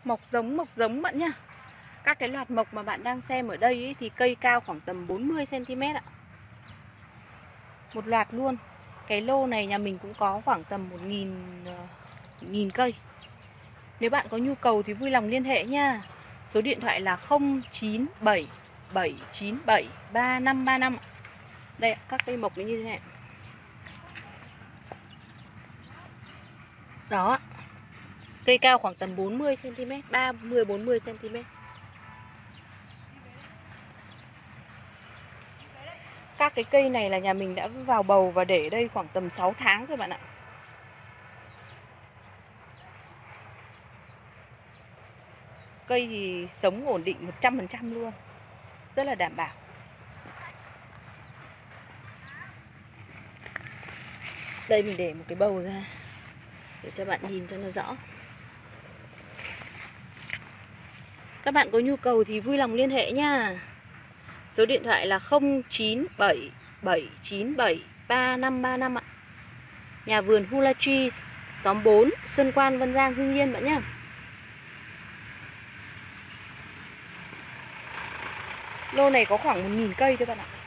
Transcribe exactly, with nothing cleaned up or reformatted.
Mộc giống, mộc giống bạn nhá. Các cái loạt mộc mà bạn đang xem ở đây ấy, thì cây cao khoảng tầm bốn mươi xăng ti mét ạ. Một loạt luôn. Cái lô này nhà mình cũng có khoảng tầm một nghìn cây. Nếu bạn có nhu cầu thì vui lòng liên hệ nha. Số điện thoại là không chín bảy bảy chín bảy ba năm ba năm. Đây, các cây mộc như thế này. Đó. Cây cao khoảng tầm bốn mươi xăng ti mét, ba mươi bốn mươi xăng ti mét. Các cái cây này là nhà mình đã vào bầu và để đây khoảng tầm sáu tháng rồi bạn ạ. Cây thì sống ổn định một trăm phần trăm luôn. Rất là đảm bảo. Đây mình để một cái bầu ra để cho bạn nhìn cho nó rõ. Các bạn có nhu cầu thì vui lòng liên hệ nha. Số điện thoại là không chín bảy bảy chín bảy ba năm ba năm ạ. Nhà vườn Hula Tree, xóm bốn, Xuân Quan, Vân Giang, Hưng Yên bạn nhé. Lô này có khoảng một nghìn cây thôi bạn ạ.